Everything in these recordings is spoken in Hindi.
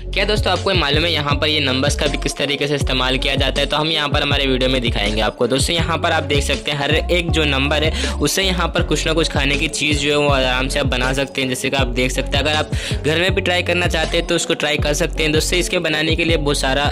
क्या दोस्तों आपको मालूम है यहाँ पर ये नंबर्स का भी किस तरीके से इस्तेमाल किया जाता है? तो हम यहाँ पर हमारे वीडियो में दिखाएंगे आपको। दोस्तों यहाँ पर आप देख सकते हैं हर एक जो नंबर है उससे यहाँ पर कुछ ना कुछ खाने की चीज़ जो है वो आराम से आप बना सकते हैं। जैसे कि आप देख सकते हैं, अगर आप घर में भी ट्राई करना चाहते हैं तो उसको ट्राई कर सकते हैं। दोस्तों इसके बनाने के लिए बहुत सारा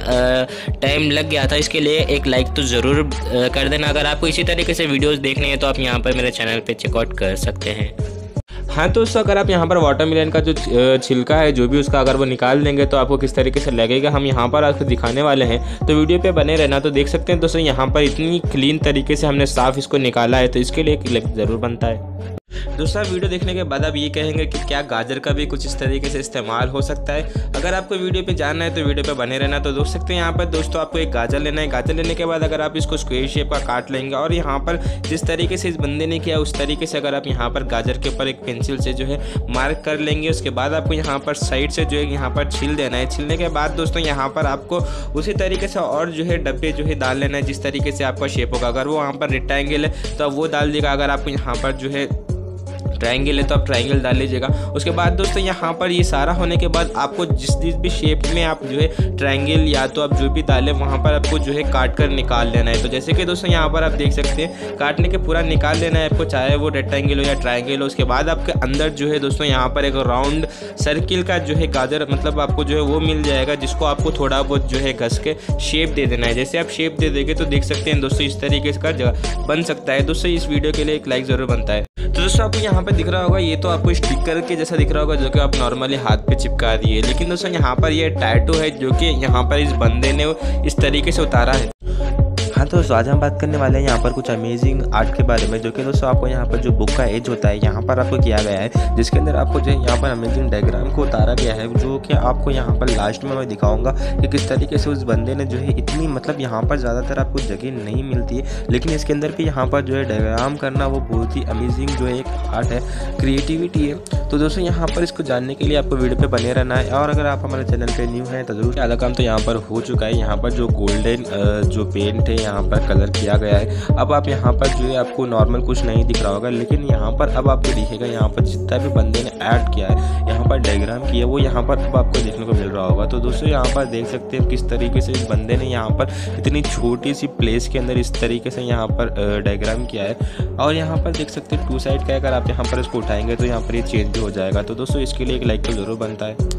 टाइम लग गया था, इसके लिए एक लाइक तो ज़रूर कर देना। अगर आपको इसी तरीके से वीडियोज़ देखने हैं तो आप यहाँ पर मेरे चैनल पर चेकआउट कर सकते हैं। हाँ तो दोस्तों अगर आप यहाँ पर वाटरमेलन का जो छिलका है जो भी उसका अगर वो निकाल देंगे तो आपको किस तरीके से लगेगा हम यहाँ पर आपको दिखाने वाले हैं, तो वीडियो पे बने रहना। तो देख सकते हैं दोस्तों यहाँ पर इतनी क्लीन तरीके से हमने साफ इसको निकाला है, तो इसके लिए एक क्लिप ज़रूर बनता है। दोस्तों वीडियो देखने के बाद आप ये कहेंगे कि क्या गाजर का भी कुछ इस तरीके से इस्तेमाल हो सकता है? अगर आपको वीडियो पे जानना है तो वीडियो पे बने रहना। तो देख सकते हैं यहाँ पर दोस्तों आपको एक गाजर लेना है। गाजर लेने के बाद अगर आप इसको स्क्वायर शेप का काट लेंगे और यहाँ पर जिस तरीके से इस बंदे ने किया उस तरीके से अगर आप यहाँ पर गाजर के ऊपर एक पेंसिल से जो है मार्क कर लेंगे, उसके बाद आपको यहाँ पर साइड से जो है यहाँ पर छील देना है। छीलने के बाद दोस्तों यहाँ पर आपको उसी तरीके से और जो है डब्बे जो है डाल लेना है जिस तरीके से आपका शेप होगा। अगर वो वहाँ पर रेक्टेंगल है तो आप वो डाल देगा, अगर आपको यहाँ पर जो है ट्रायंगल है तो आप ट्रायंगल डाल लीजिएगा। उसके बाद दोस्तों यहाँ पर ये सारा होने के बाद आपको जिस भी शेप में आप जो है ट्रायंगल या तो आप जो भी डालें वहाँ पर आपको जो है काट कर निकाल लेना है। तो जैसे कि दोस्तों यहाँ पर आप देख सकते हैं काटने के पूरा निकाल लेना है आपको, चाहे वो रेक्टेंगल हो या ट्रायंगल हो। उसके बाद आपके अंदर जो है दोस्तों यहाँ पर एक राउंड सर्किल का जो है गाजर मतलब आपको जो है वो मिल जाएगा, जिसको आपको थोड़ा बहुत जो है घस के शेप दे देना है। जैसे आप शेप दे देंगे तो देख सकते हैं दोस्तों इस तरीके का बन सकता है। दोस्तों इस वीडियो के लिए एक लाइक ज़रूर बनता है। तो दोस्तों आपको यहाँ पर दिख रहा होगा, ये तो आपको स्टिकर के जैसा दिख रहा होगा जो कि आप नॉर्मली हाथ पे चिपका दिए, लेकिन दोस्तों यहाँ पर ये टैटू है जो कि यहाँ पर इस बंदे ने इस तरीके से उतारा है। हाँ तो दोस्तों आज हम बात करने वाले हैं यहाँ पर कुछ अमेजिंग आर्ट के बारे में, जो कि दोस्तों आपको यहाँ पर जो बुक का एज होता है यहाँ पर आपको किया गया है, जिसके अंदर आपको जो है यहाँ पर अमेजिंग डायग्राम को उतारा गया है, जो कि आपको यहाँ पर लास्ट में मैं दिखाऊंगा कि किस तरीके से उस बंदे ने जो है इतनी मतलब यहाँ पर ज़्यादातर आपको जगह नहीं मिलती है, लेकिन इसके अंदर भी यहाँ पर जो है डायग्राम करना वो बहुत ही अमेजिंग जो है एक आर्ट है, क्रिएटिविटी है। तो दोस्तों यहाँ पर इसको जानने के लिए आपको वीडियो पे बने रहना है। और अगर आप हमारे चैनल पे न्यू हैं तो जरूर, आधा काम तो यहाँ पर हो चुका है। यहाँ पर जो गोल्डन जो पेंट है यहाँ पर कलर किया गया है। अब आप यहाँ पर जो है आपको नॉर्मल कुछ नहीं दिख रहा होगा, लेकिन यहाँ पर अब आपको दिखेगा यहाँ पर जितना भी बंदे ने ऐड किया है यहाँ पर डायग्राम किया वो यहाँ पर अब आपको देखने को मिल रहा होगा। तो दोस्तों यहाँ पर देख सकते हैं किस तरीके से इस बंदे ने यहाँ पर इतनी छोटी सी प्लेस के अंदर इस तरीके से यहाँ पर डायग्राम किया है। और यहाँ पर देख सकते हैं 2 साइड का, अगर आप यहाँ पर इसको उठाएंगे तो यहाँ पर ये चेंज हो जाएगा। तो दोस्तों इसके लिए एक लाइक तो जरूर बनता है।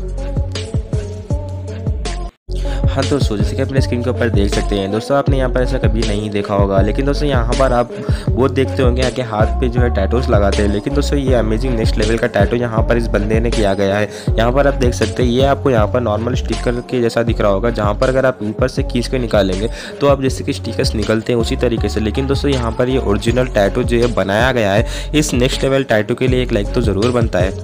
हाँ दोस्तों जैसे कि अपने स्क्रीन के ऊपर देख सकते हैं दोस्तों, आपने यहाँ पर ऐसा कभी नहीं देखा होगा, लेकिन दोस्तों यहाँ पर आप वो देखते होंगे कि हाथ पे जो है टैटूज लगाते हैं, लेकिन दोस्तों ये अमेजिंग नेक्स्ट लेवल का टैटू यहाँ पर इस बंदे ने किया गया है। यहाँ पर आप देख सकते हैं ये आपको यहाँ पर नॉर्मल स्टिकर के जैसा दिख रहा होगा, जहाँ पर अगर आप ऊपर से खींच के निकालेंगे तो आप जैसे कि स्टिकर्स निकलते हैं उसी तरीके से, लेकिन दोस्तों यहाँ पर ये ओरिजिनल टैटू जो है बनाया गया है। इस नेक्स्ट लेवल टैटू के लिए एक लाइक तो ज़रूर बनता है।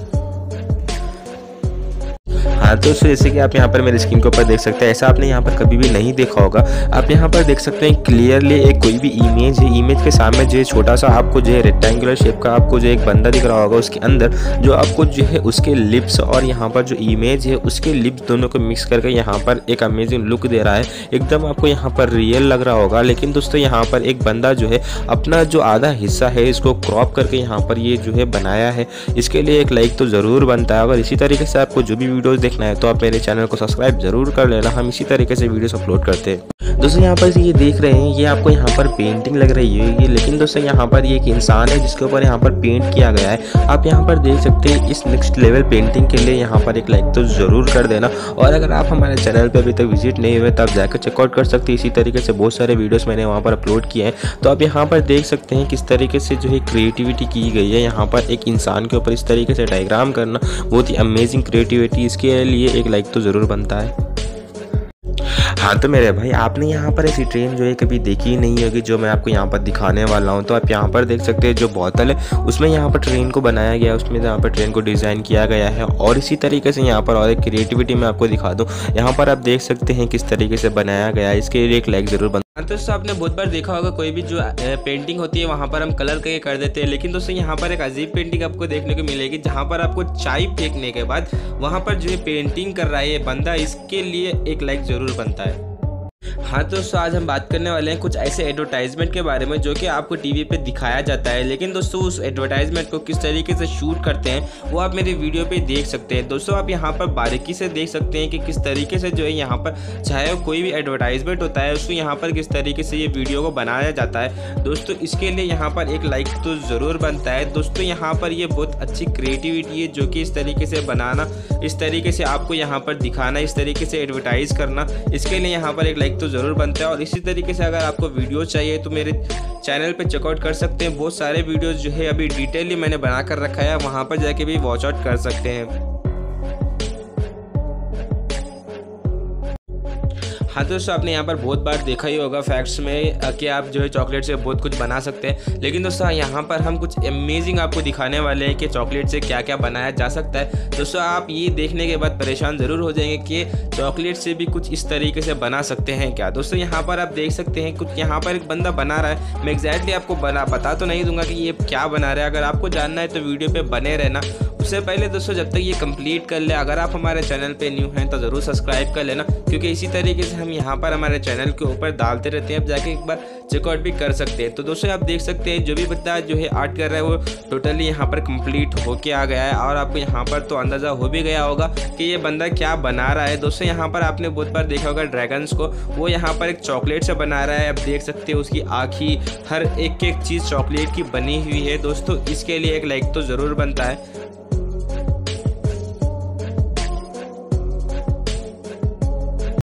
हाँ दोस्तों जैसे कि आप यहाँ पर मेरे स्क्रीन के ऊपर देख सकते हैं, ऐसा आपने यहाँ पर कभी भी नहीं देखा होगा। आप यहाँ पर देख सकते हैं क्लियरली एक कोई भी इमेज है, इमेज के सामने जो है छोटा सा आपको जो है रेक्टेंगुलर शेप का आपको जो एक बंदा दिख रहा होगा, उसके अंदर जो आपको जो है उसके लिप्स और यहाँ पर जो इमेज है उसके लिप्स दोनों को मिक्स करके यहाँ पर एक अमेजिंग लुक दे रहा है। एकदम आपको यहाँ पर रियल लग रहा होगा, लेकिन दोस्तों यहाँ पर एक बंदा जो है अपना जो आधा हिस्सा है इसको क्रॉप करके यहाँ पर ये जो है बनाया है। इसके लिए एक लाइक तो ज़रूर बनता है। अगर इसी तरीके से आपको जो भी वीडियोज़ देखना है तो आप मेरे चैनल को सब्सक्राइब जरूर कर लेना, हम इसी तरीके से वीडियोस अपलोड करते हैं। दोस्तों यहाँ पर ये देख रहे हैं ये आपको यहाँ पर पेंटिंग लग रही है ये, लेकिन दोस्तों यहाँ पर ये एक इंसान है जिसके ऊपर यहाँ पर पेंट किया गया है। आप यहाँ पर देख सकते हैं इस नेक्स्ट लेवल पेंटिंग के लिए यहाँ पर एक लाइक तो ज़रूर कर देना। और अगर आप हमारे चैनल पर अभी तक विजिट नहीं हुए तो आप जाकर चेकआउट कर सकते हैं। इसी तरीके से बहुत सारे वीडियोस मैंने वहाँ पर अपलोड किए हैं, तो आप यहाँ पर देख सकते हैं किस तरीके से जो है क्रिएटिविटी की गई है। यहाँ पर एक इंसान के ऊपर इस तरीके से डायग्राम करना बहुत ही अमेजिंग क्रिएटिविटी, इसके लिए एक लाइक तो ज़रूर बनता है। हाँ तो मेरे भाई आपने यहाँ पर ऐसी ट्रेन जो है कभी देखी ही नहीं होगी जो मैं आपको यहाँ पर दिखाने वाला हूँ। तो आप यहाँ पर देख सकते हैं जो बोतल है उसमें यहाँ पर ट्रेन को बनाया गया है, उसमें यहाँ पर ट्रेन को डिज़ाइन किया गया है। और इसी तरीके से यहाँ पर और एक क्रिएटिविटी मैं आपको दिखा दूँ, यहाँ पर आप देख सकते हैं किस तरीके से बनाया गया है। इसके लिए एक लाइक ज़रूर बनता है। दोस्तों आपने बहुत बार देखा होगा कोई भी जो पेंटिंग होती है वहाँ पर हम कलर करके कर देते हैं, लेकिन दोस्तों यहाँ पर एक अजीब पेंटिंग आपको देखने को मिलेगी जहाँ पर आपको चाय फेंकने के बाद वहाँ पर जो है पेंटिंग कर रहा है ये बंदा, इसके लिए एक लाइक ज़रूर बनता है। हाँ दोस्तों, आज हम बात करने वाले हैं कुछ ऐसे एडवर्टाइजमेंट के बारे में जो कि आपको टीवी पे दिखाया जाता है, लेकिन दोस्तों उस एडवर्टाइजमेंट को किस तरीके से शूट करते हैं वो आप मेरी वीडियो पे देख सकते हैं। दोस्तों आप यहाँ पर बारीकी से देख सकते हैं कि किस तरीके से जो है यहाँ पर चाहे कोई भी एडवर्टाइजमेंट होता है उसको यहाँ पर किस तरीके से ये वीडियो को बनाया जाता है। दोस्तों इसके लिए यहाँ पर एक लाइक तो ज़रूर बनता है। दोस्तों यहाँ पर ये बहुत अच्छी क्रिएटिविटी है जो कि इस तरीके से बनाना, इस तरीके से आपको यहाँ पर दिखाना, इस तरीके से एडवर्टाइज करना, इसके लिए यहाँ पर एक लाइक तो ज़रूर बनता है। और इसी तरीके से अगर आपको वीडियो चाहिए तो मेरे चैनल पे चेकआउट कर सकते हैं। बहुत सारे वीडियोस जो है अभी डिटेली मैंने बना कर रखा है, वहाँ पर जाके भी वॉच आउट कर सकते हैं। हाँ दोस्तों, आपने यहाँ पर बहुत बार देखा ही होगा फैक्ट्स में कि आप जो है चॉकलेट से बहुत कुछ बना सकते हैं, लेकिन दोस्तों यहाँ पर हम कुछ अमेजिंग आपको दिखाने वाले हैं कि चॉकलेट से क्या क्या बनाया जा सकता है। दोस्तों आप ये देखने के बाद परेशान ज़रूर हो जाएंगे कि चॉकलेट से भी कुछ इस तरीके से बना सकते हैं क्या। दोस्तों यहाँ पर आप देख सकते हैं कुछ यहाँ पर एक बंदा बना रहा है। मैं एग्जैक्टली आपको बता तो नहीं दूंगा कि ये क्या बना रहा है। अगर आपको जानना है तो वीडियो पर बने रहना। उससे पहले दोस्तों जब तक ये कंप्लीट कर ले, अगर आप हमारे चैनल पे न्यू हैं तो ज़रूर सब्सक्राइब कर लेना, क्योंकि इसी तरीके से हम यहाँ पर हमारे चैनल के ऊपर डालते रहते हैं। आप जाके एक बार चेकआउट भी कर सकते हैं। तो दोस्तों आप देख सकते हैं जो भी बंदा जो है आर्ट कर रहा है वो टोटली यहाँ पर कंप्लीट होके आ गया है, और आपको यहाँ पर तो अंदाज़ा हो भी गया होगा कि ये बंदा क्या बना रहा है। दोस्तों यहाँ पर आपने बहुत बार देखा होगा ड्रैगन्स को, वो यहाँ पर एक चॉकलेट से बना रहा है। आप देख सकते हैं उसकी आँखी, हर एक चीज़ चॉकलेट की बनी हुई है। दोस्तों इसके लिए एक लाइक तो ज़रूर बनता है।